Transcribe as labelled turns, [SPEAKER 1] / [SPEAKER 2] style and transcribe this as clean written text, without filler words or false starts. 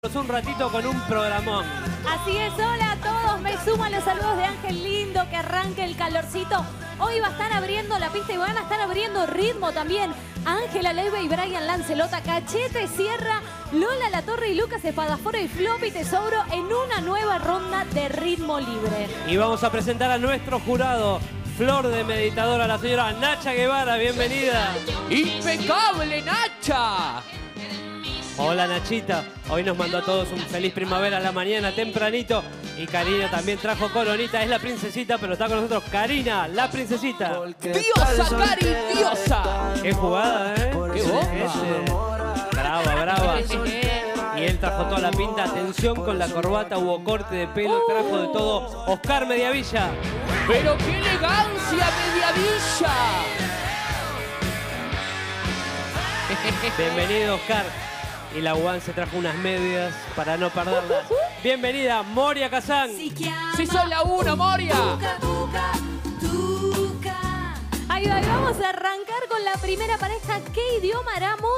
[SPEAKER 1] un ratito con un programón.
[SPEAKER 2] Así es, hola a todos, me suman los saludos de Ángel Lindo, que arranque el calorcito. Hoy va a estar abriendo la pista y van a estar abriendo ritmo también. Ángela Leiva y Brian Lancelota, Cachete Sierra, Lola Latorre y Lucas Espadafora y Floppy Tesouro en una nueva ronda de ritmo libre.
[SPEAKER 1] Y vamos a presentar a nuestro jurado, Flor de Meditadora, la señora Nacha Guevara, bienvenida.
[SPEAKER 3] ¡Impecable, Nacha!
[SPEAKER 1] Hola Nachita, hoy nos mandó a todos un feliz primavera a la mañana tempranito y Karina también trajo coronita, es la princesita, pero está con nosotros Karina, la princesita.
[SPEAKER 3] ¡Diosa, Cari, diosa!
[SPEAKER 1] Qué jugada, ¿eh?
[SPEAKER 3] ¡Qué bomba!
[SPEAKER 1] Brava, brava. Y él trajo toda la pinta, atención con la corbata, hubo corte de pelo, trajo de todo Oscar Mediavilla.
[SPEAKER 3] ¡Pero qué elegancia, Mediavilla!
[SPEAKER 1] Bienvenido, Oscar. Y la UAN se trajo unas medias para no perderlas. Bienvenida, Moria Kazán.
[SPEAKER 3] ¡Sí soy la una, Moria!
[SPEAKER 2] Ahí va, y vamos a arrancar con la primera pareja. ¿Qué idioma hará?